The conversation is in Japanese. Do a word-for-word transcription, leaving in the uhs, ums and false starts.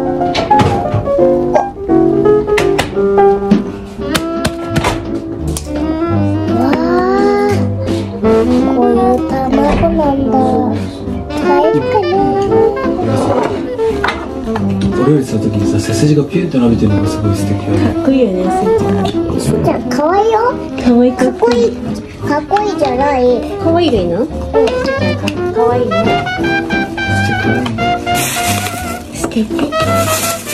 お料理した時にさ、背筋がピューって伸びてるのがすごい素敵よね。 かっこいいよね、すーちゃん。 すーちゃん可愛いよ。 かわいいかっこいい。かっこいいじゃない。 かわいいがいいの？うん、すーちゃんかわいいね。 素敵。 素敵。